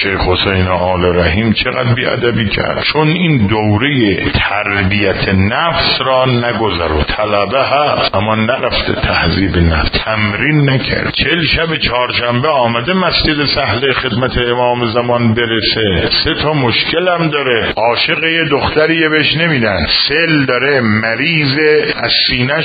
شیخ حسین آل رحیم چقدر بی‌ادبی کرد، چون این دوره تربیت نفس را نگذرد. طلبه هست اما نرفته تهذیب نفس، تمرین نکرد. 40 شب چهارشنبه آمده مسجد سهل خدمت امام زمان برسه، 3 تا مشکل هم داره. عاشق یه دختریه بهش نمیدن، سل داره، مریضه، از سینش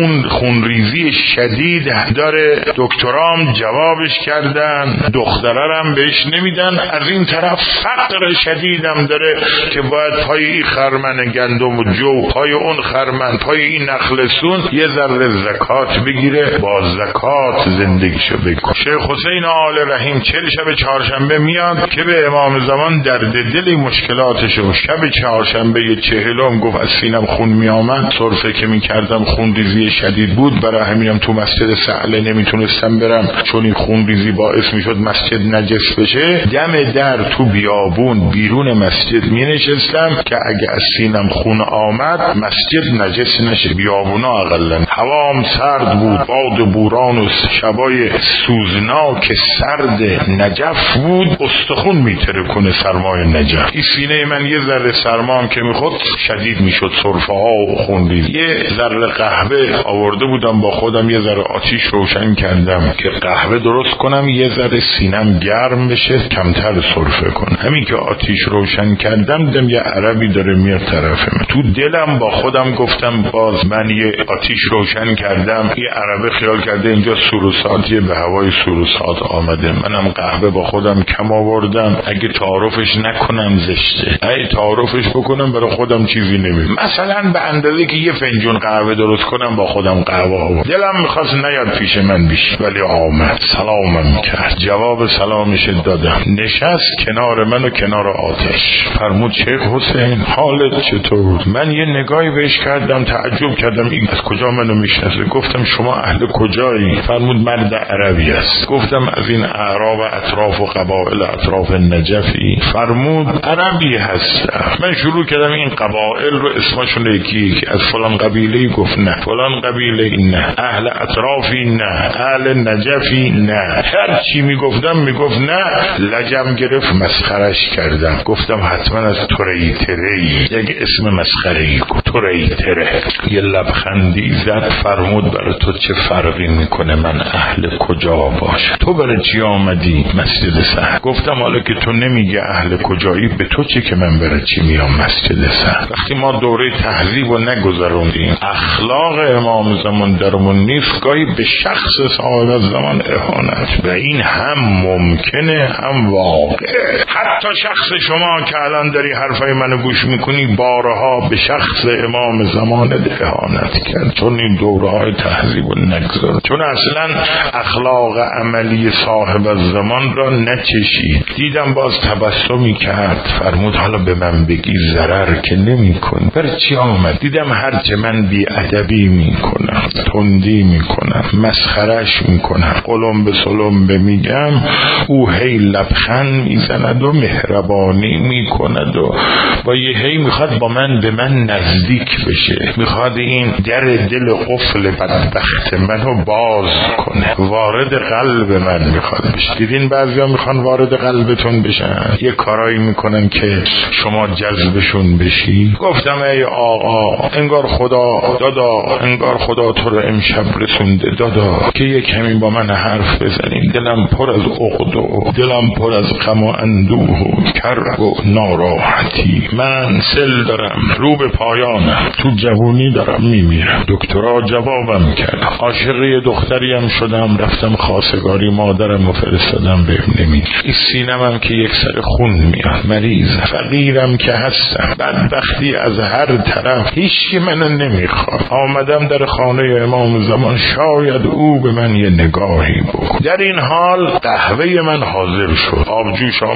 خونریزی شدید داره، دکترام جوابش کردن، دخترم بهش نمیدن. از این طرف فقر شدیدم داره که باید پای این خرمن گندم و جو، پای اون خرمن، پای این نخلسون یه ذره زکات بگیره، با زکات زندگیشو بکنه. شیخ حسین آل رحیم 40 شب چهارشنبه میاد که به امام زمان درد دل مشکلاتشو. شب چهارشنبه 40 گفت از سینم خون میامد، سرفه که میکردم خونریزی شدید بود، برای همینم تو مسجد سهله نمیتونستم برم، چون این خونریزی باعث میشد مسجد نجس بشه. دم در تو بیابون بیرون مسجد می نشستم که اگه از سینم خون آمد مسجد نجس نشه. بیابونا اقلا هوام سرد بود، باد بوران و شبای سوزناک سرد نجف بود، استخون میتره کنه سرمای نجف. این سینه من یه ذره سرمام که میخورد شدید میشد، سرفه ها و خونریزی. یه ذره قهوه آورده بودم با خودم، یه ذره آتیش روشن کردم که قهوه درست کنم، یه ذره سینم گرم بشه، کمتر سرفه کنم. همین که آتیش روشن کردم دیدم یه عربی داره میاد طرف من. تو دلم با خودم گفتم باز من یه آتیش روشن کردم، یه عربه خیال کرده اینجا سروساتیه، به هوای سروسات آمده. منم قهوه با خودم کم آوردم، اگه تعارفش نکنم زشته، اگه تعارفش بکنم برای خودم چیزی نمیبینم. مثلا به اندازه که یه فنجون قهوه درست کنم با خودم قهوه آورد. دلم میخواست نیاد پیش من بیش، ولی آمد، سلامم کرد، جواب سلامش دادم، نشست کنار من و کنار آتش. فرمود شیخ حسین حالت چطور؟ من یه نگاهی بهش کردم، تعجب کردم این از کجا منو میشناسه. گفتم شما اهل کجایی؟ فرمود مرد عربی است. گفتم از این اعراب اطراف و قبایل اطراف نجفی؟ فرمود عربی هستم. من شروع کردم این قبایل رو اسمشون یکی از فلان قبیله، گفت نه فلان قبیله نه، اهل اطرافی نه، اهل نجفی نه. هر چی میگفتم میگفت نه. لجم گرفت، مسخرش کردم. گفتم حتما از توریتره، یک اسم مسخره‌ای، توریتره. یه لبخندی زد، فرمود برای تو چه فرقی میکنه من اهل کجا باشه؟ تو برای چی آمدی مسجد سهل؟ گفتم حالا که تو نمیگه اهل کجایی، به تو چه که من برای چی میام مسجد سهل؟ وقتی ما دوره تهذیب رو نگذروندیم، اخلاق امام زمان درمون نیست، گاهی به شخص صاحب زمان اهانت، و این هم ممکنه هم واقع. حتی شخص شما که الان داری حرفای منو گوش میکنی بارها به شخص امام زمان اهانت کرد، چون این دوره‌های تهذیب رو نگذار، چون اصلا اخلاق عملی صاحب الزمان را نچشید. دیدم باز تبسمی کرد، فرمود حالا به من بگی ضرر که نمی‌کنی، برای چی آمد؟ دیدم هرچه من بی‌ادبی میکنم، تندی میکنم، مسخرش میکنم، قلم به سلم میگم، او هی لبخند میزند و مهربانی میکند و با یه هی میخواد با من به من نزدیک بشه، میخواد این در دل قفل بدبخت منو باز کنه، وارد قلب من میخواد بشه. دیدین بعضیا میخوان وارد قلبتون بشن، یه کارایی میکنن که شما جذبشون بشی. گفتم ای آقا، انگار خدا دادا، انگار خدا تو رو امشب رسونده دادا که یه کمی با من حرف بزنیم. دلم پر از عقد و دلم پر از غم و اندوه و کرب و ناراحتی. من سل دارم، رو به پایانم، تو جوونی دارم میمیرم. دکترها جوابم کرد، عاشق یه دختریم شدم، رفتم خواستگاری مادرم و فرستادم به نمید. این سینمم که یک سر خون میاد، مریض فقیرم که هستم، بدبختی از هر طرف، هیچی منو نمیخواد. آمدم در خانه امام زمان، شاید او به من یه نگاهی بکن. در این حال قهوه من حاضر شد، آبجوش آمده بود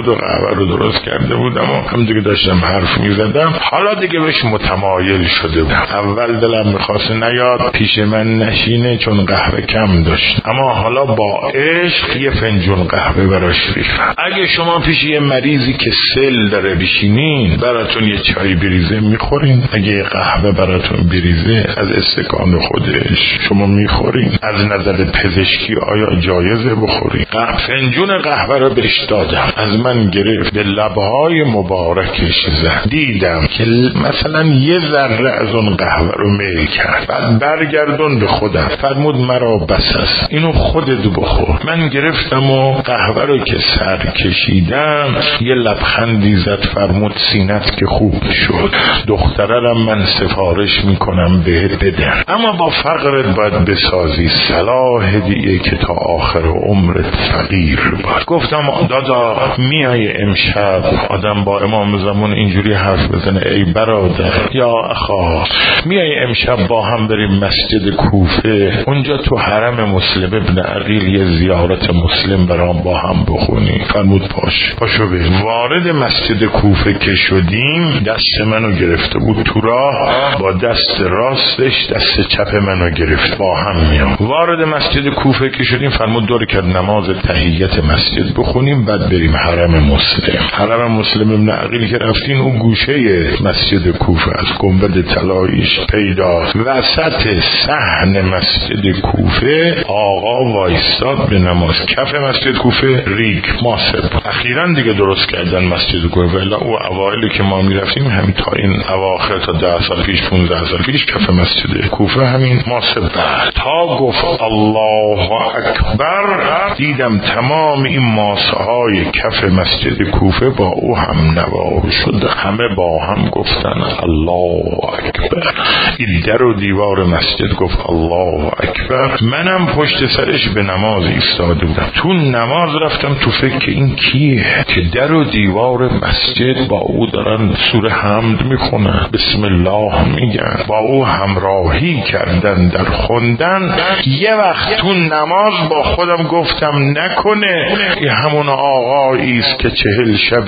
و قهوه رو درست کرده بودم و همونجوری که داشتم حرف میزدم حالا دیگه بهش متمایل شده بودم. اول دلم میخواست نیاد پیش من نشینه چون قهوه کم داشت، اما حالا با عشق یه فنجون قهوه براش ریختم. اگه شما پیش یه مریضی که سل داره بشینین براتون یه چای بریزه میخورین، اگه یه قهوه براتون بریزه از استکان خودش شما میخورین. از نظر پزشکی آیا جایزه بخورین؟ فنجون قهوه رو بهش دادم، از من گرفت، به لبهای مبارکش زد، دیدم که مثلا یه ذره از اون قهوه رو میل کرد. بعد برگردون به خودم، فرمود مرا بس است، اینو خودت بخور. من گرفتم و قهوه رو که سر کشیدم یه لبخندی زد، فرمود سینت که خوب شد، دخترم من سفارش میکنم بهت بدن، اما با فقرت باید بسازی، صلاح دیگه که تا آخر عمرت فقیر باید. گفتم دادا میای امشب آدم با امام زمان اینجوری حرف بزنه؟ ای برادر یا اخا، میای امشب با هم بریم مسجد کوفه، اونجا تو حرم مسلم ابن عقیل یه زیارت مسلم برام با هم بخونی؟ فرمود پاشو بریم. وارد مسجد کوفه که شدیم دست منو گرفته بود تو راه، با دست راستش دست چپ منو گرفت، با هم میام. وارد مسجد کوفه که شدیم فرمود دور کرد نماز تحیت مسجد بخونیم بعد بریم حرم مسلم. حرم مسلم ابن عقیل که رفتین اون گوشه مسجد کوفه از گنبد طلاییش پیداست. وسط صحن مسجد کوفه آقا وایستاد به نماز. کف مسجد کوفه ریگ ماسب، اخیراً دیگه درست کردن مسجد کوفه، ولی او اوایلی که ما میرفتیم همین تا این اواخر تا 10 سال پیش 15 سال پیش کف مسجد کوفه همین ماسب بود. تا گفت الله اکبر دیدم تمام این ماسه های کف مسجد کوفه با او هم نوا شد، همه با هم گفتن الله اکبر. این در و دیوار مسجد گفت الله اکبر. منم پشت سرش به نماز ایستاده بودم. تو نماز رفتم تو فکر این کیه که در و دیوار مسجد با او دارن سوره حمد میخونن، بسم الله میگن، با او همراهی کردن در خوندن. یه وقت تو نماز با خودم گفتم نکنه این همون آقایی است که 40 شب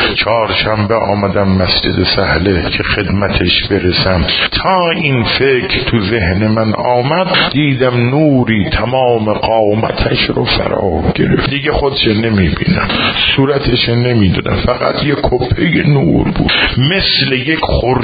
4 شنبه آمدم مسجد سهله که خدمتش برسم. تا این فکر تو ذهن من آمد دیدم نوری تمام قامتش رو فرا گرفت، دیگه خودش نمیبینم، صورتش نمیدونم، فقط یک کپه نور بود، مثل یک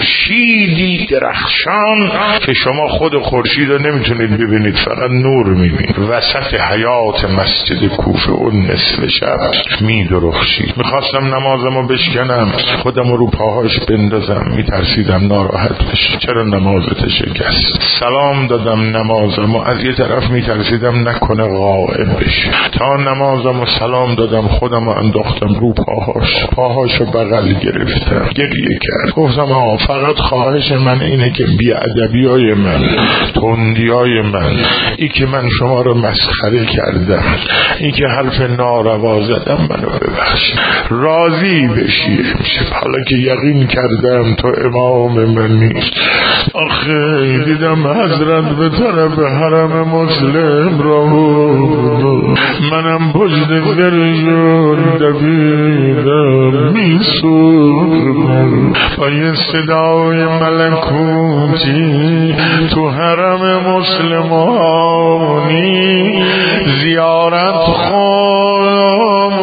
خورشیدی درخشان که شما خود خورشید رو نمیتونید ببینید، فقط نور میبینید. وسط حیات مسجد کوفه اون نصف شب میدرخشید. میخواستم نمازمو بشکنم، خودم رو پاهاش بندازم، میترسیدم ناراحت بشه، چرا نمازت شکست. سلام دادم نمازمو، از یه طرف میترسیدم نکنه غائب بشه. تا نمازمو سلام دادم خودمو انداختم رو پاهاشو بغل گرفتم، گریه کرد. گفتم فقط خواهش من اینه که بی‌ادبیای من، تندیای من، ای که من شما رو مسخره کردم، ای که حرف ناروا زدم منو ببخش، راضی بشی امشب، حالا که یقین کردم تو امام منی. آخه دیدم حضرت به طرف حرم مسلم را بود، منم پشت درشون دویدم میسوختم با یه صدای ملکوتی تو حرم مسلمانی زیارت خواهم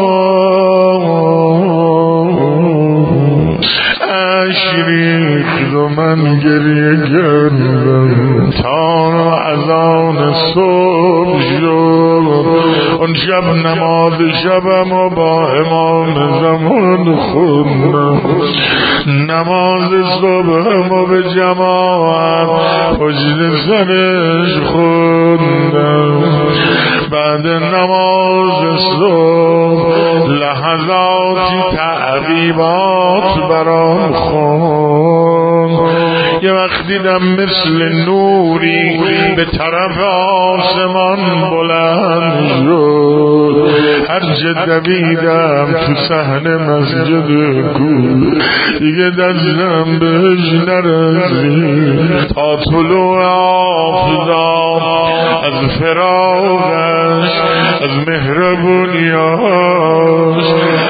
اشریخت و من گریه کردم تا اذان صبح شد. اون شب نماز شبم و با امام زمان خوندم، نماز صبحم و به جماعت پشت سرش خوندم. بعد نماز صبح لحظاتی تعقیبات برام خوند. یه وقت دیدم مثل نوری به طرف آسمان بلند شد، هر جا دویدم تو صحن مسجد کوفه دیگه دستم بهش نرسید. تا طلوع آفتاب از فراغش، از مهربونیاش، از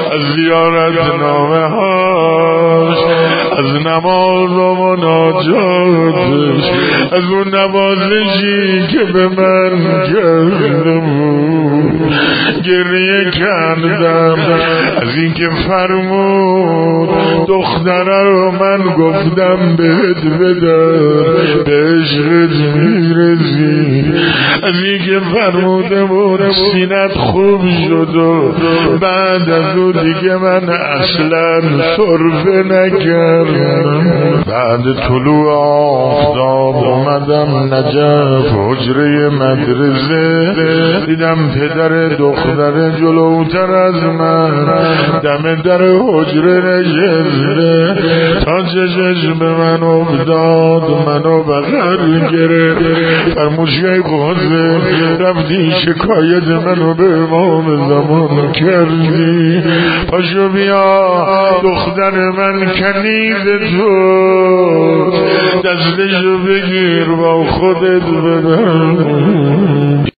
زیارت نامه هاش، از نماز و مناجاتش، از اون نوازشی که به من کرده بود گریه کردم. از این که فرمود دختره رو من گفتم بهت بدم به عشقت میرسی. از این که فرموده بود سینت خوب شد و بعد از اون دیگه من اصلا صرفه نکردم. بعد طلوع آفتاب اومدم نجف حجره مدرسه، دیدم پدر دختر جلوتر از من دم در حجره نشسته. تا چشش به من افتاد منو بغل گرفت، فرموشی قاضی رفتی شکایت منو به امام زمان کردی، پاشو بیا دختر من کنیز تو، دستشو بگیر با خودت بدم.